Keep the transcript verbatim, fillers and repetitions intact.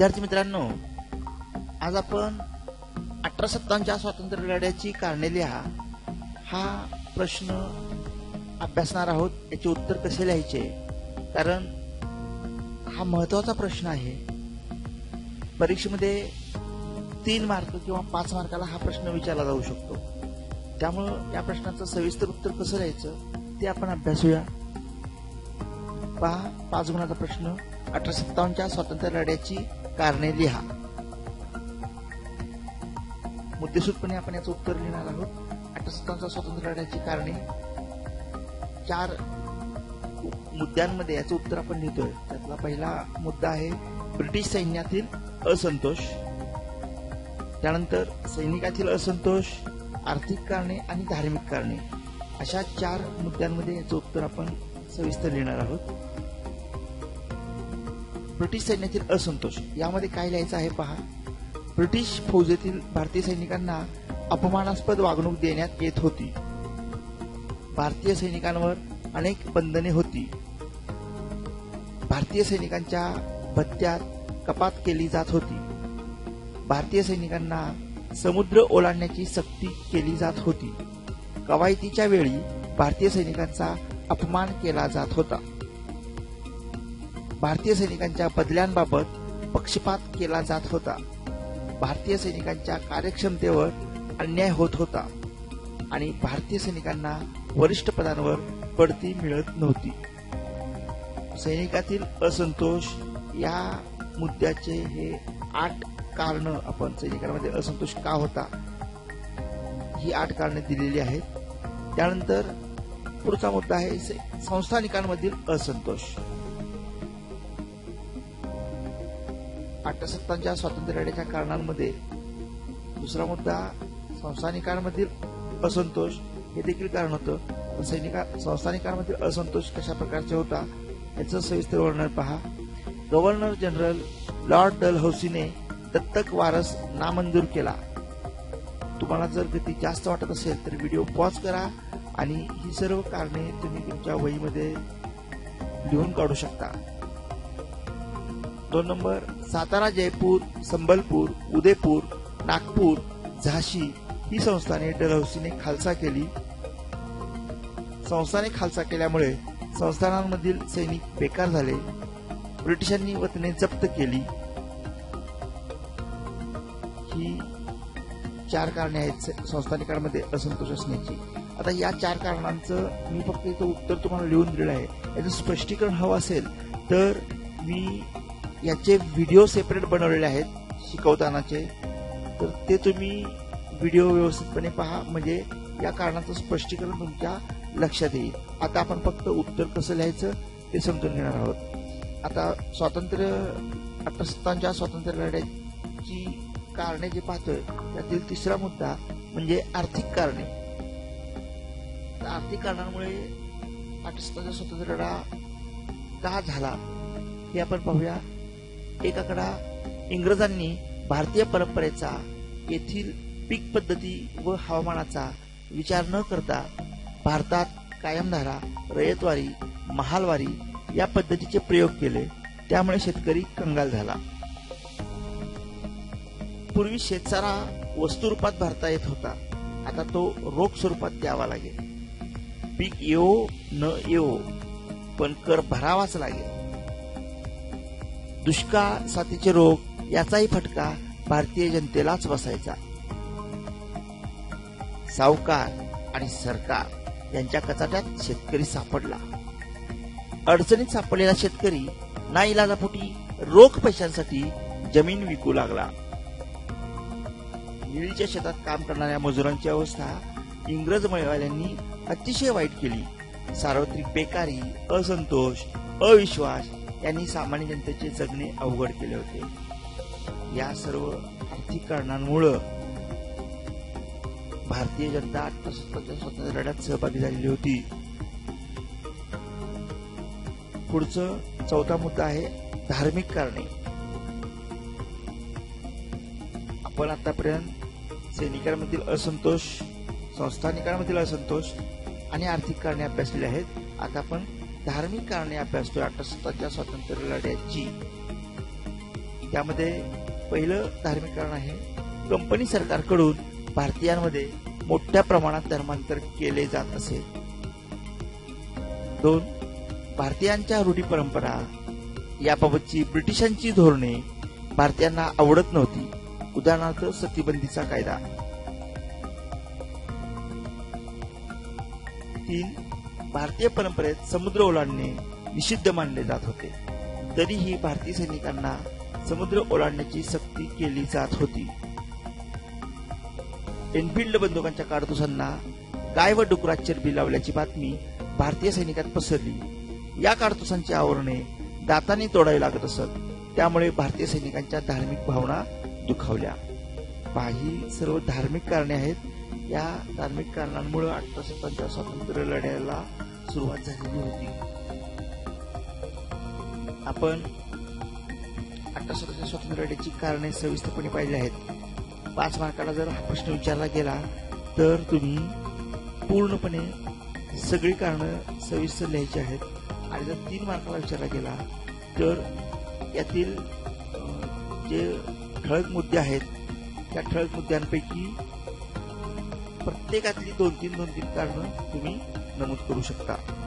विद्यार्थी मित्रांनो, आज आपण अठरा सत्तावन्नच्या स्वातंत्र्य लढ्याची कारणे लिहा हा प्रश्न अभ्यासणार आहोत. याचे उत्तर कसे लिहायचे, कारण हा महत्त्वाचा प्रश्न आहे. परीक्षेमध्ये तीन मार्क किंवा पाच मार्काला हा प्रश्न विचारला जाऊ शकतो. त्यामुळं या प्रश्नाचं सविस्तर उत्तर कसं लिहायचं ते आपण अभ्यासूया. पहा, पाच गुणाचा प्रश्न. अठरा सत्तावन्नच्या स्वातंत्र्य लढ्याची कारणे लिहा. मुद्देसूदपणे आपण याचं उत्तर लिहिणार आहोत. अठरा सत्तावन्नच्या स्वातंत्र्य लढ्याची कारणे चार मुद्द्यांमध्ये याचं उत्तर आपण लिहितोय. त्यातला पहिला मुद्दा आहे ब्रिटिश सैन्यातील असंतोष. त्यानंतर सैनिकातील असंतोष, आर्थिक कारणे आणि धार्मिक कारणे, अशा चार मुद्द्यांमध्ये याचं उत्तर आपण सविस्तर लिहिणार आहोत. ब्रिटिश सैन्यातील असंतोष यामध्ये काय लिहायचं आहे पहा. ब्रिटिश फौजेतील भारतीय सैनिकांना अपमानास्पद वागणूक देण्यात येत होती. भारतीय सैनिकांवर अनेक बंधने होती. भारतीय सैनिकांच्या भत्त्यात कपात केली जात होती. भारतीय सैनिकांना समुद्र ओलांडण्याची सक्ती केली जात होती. कवायतीच्या वेळी भारतीय सैनिकांचा अपमान केला जात होता. भारतीय सैनिकांच्या बदल्यांबाबत पक्षपात केला जात होता. भारतीय सैनिकांच्या कार्यक्षमतेवर अन्याय होत होता आणि भारतीय सैनिकांना वरिष्ठ पदांवर बढती मिळत नव्हती. सैनिकातील असंतोष या मुद्द्याचे हे आठ कारण आपण सैनिकांमध्ये असंतोष का होता ही आठ कारणे दिलेली आहेत. त्यानंतर पुढचा मुद्दा आहे संस्थानिकांमधील असंतोष. अठरा सत्तावन्नच्या स्वातंत्र्य लढ्याच्या कारणांमध्ये दुसरा मुद्दा संस्थानिकांमधील असंतोष हे देखील कारण होतं. सैनिका संस्थानिकांमधील असंतोष कशा प्रकारचे होता याचं सविस्तर वर्णन पहा. गव्हर्नर जनरल लॉर्ड डलहौसीने दत्तक वारस नामंजूर केला. तुम्हाला जर गती जास्त वाटत असेल तर व्हिडिओ पॉज करा आणि ही सर्व कारणे तुम्ही तुमच्या वहीमध्ये लिहून काढू शकता. दोन नंबर, सातारा, जयपूर, संबलपूर, उदयपूर, नागपूर, झाशी ही संस्थाने डलहौसीने खालसा केली. संस्थाने खालसा केल्यामुळे संस्थानांमधील सैनिक बेकार झाले. ब्रिटिशांनी वतने जप्त केली. ही चार कारणे आहेत संस्थानिकांमध्ये असंतोष असण्याची. आता या चार कारणांचं मी फक्त इथं उत्तर तुम्हाला लिहून दिलेलं आहे. याचं स्पष्टीकरण हवं असेल तर मी याचे व्हिडिओ सेपरेट बनवलेले आहेत शिकवतानाचे, तर ते तुम्ही व्हिडिओ व्यवस्थितपणे पहा, म्हणजे या कारणाचं स्पष्टीकरण तुमच्या लक्षात येईल. आता आपण फक्त उत्तर कसं लिहायचं ते समजून घेणार आहोत. आता स्वातंत्र्य अठरा सत्तावन्नच्या स्वातंत्र्य लढ्याची कारणे जे पाहतोय त्यातील तिसरा मुद्दा म्हणजे आर्थिक कारणे. आर्थिक कारणांमुळे अठरा सत्तावन्नचा स्वातंत्र्य लढा का झाला हे आपण पाहूया. एक आकडा, इंग्रजांनी भारतीय परंपरेचा, येथील पीक पद्धती व हवामानाचा विचार न करता भारतात कायमधारा, रयतवारी, महालवारी या पद्धतीचे प्रयोग केले. त्यामुळे शेतकरी कंगाल झाला. पूर्वी शेतसारा वस्तू रूपात भरता येत होता, आता तो रोख स्वरूपात द्यावा लागेल. पीक येवो न येवो पण कर भरावाच लागेल. दुष्काळ, साथीचे रोग याचाही फटका भारतीय जनतेलाच बसायचा. सावकार आणि सरकार यांच्या कचाट्यात शेतकरी सापडला. अडचणीत सापडलेला शेतकरी नाईलाजापोटी रोख पैशांसाठी जमीन विकू लागला. निळीच्या शेतात काम करणाऱ्या मजुरांची अवस्था इंग्रज मळीवाल्यांनी अतिशय वाईट केली. सार्वत्रिक बेकारी, असंतोष, अविश्वास यांनी सामान्य जनतेचे जगणे अवघड केले होते. या सर्व आर्थिक कारणांमुळे भारतीय जनता अठरा सत्तावन्नच्या स्वातंत्र्य लढ्यात सहभागी झालेली होती. पुढचं चौथा मुद्दा आहे धार्मिक कारणे. आपण आतापर्यंत सैनिकांमधील असंतोष, संस्थानिकांमधील असंतोष आणि आर्थिक कारणे अभ्यासलेली आहेत. आता आपण धार्मिक कारणे अभ्यासतोय अठरा सत्तावन्नच्या स्वातंत्र्य लढ्याची. त्यामध्ये पहिलं धार्मिक कारण आहे, कंपनी सरकारकडून भारतीयांमध्ये मोठ्या प्रमाणात धर्मांतर केले जात असे. दोन, भारतीयांच्या रूढी परंपरा याबाबतची ब्रिटिशांची धोरणे भारतीयांना आवडत नव्हती. उदाहरणार्थ सतीबंदीचा कायदा. तीन, भारतीय परंपरेत समुद्र ओलांडणे निषिद्ध मानले जात होते. तरीही भारतीय सैनिकांना समुद्र ओलांडण्याची सक्ती केली जात होती. एनफिल्ड बंदुकांच्या काडतुसांना गाय व डुकरात चरबी लावल्याची बातमी भारतीय सैनिकात पसरली. या काडतुसांची आवरणे दातांनी तोडावी लागत असत. त्यामुळे भारतीय सैनिकांच्या धार्मिक भावना दुखावल्या. पहा, ही सर्व धार्मिक कारणे आहेत. या धार्मिक कारणांमुळे अठरा सत्तावन्नच्या स्वातंत्र्य लढ्याला सुरुवात झालेली होती. आपण अठरा सत्तावन्नच्या स्वातंत्र्य लढ्याची कारणे सविस्तरपणे पाहिली आहेत. पाच मार्काला जर हा प्रश्न विचारला गेला तर तुम्ही पूर्णपणे सगळी कारणं सविस्तर लिहायची आहेत. आणि जर तीन मार्काला विचारला गेला तर यातील जे ठळक मुद्दे आहेत त्या ठळक मुद्द्यांपैकी प्रत्येकातली दोन तीन दोन तीन कारणं तुम्ही नमूद करू शकता.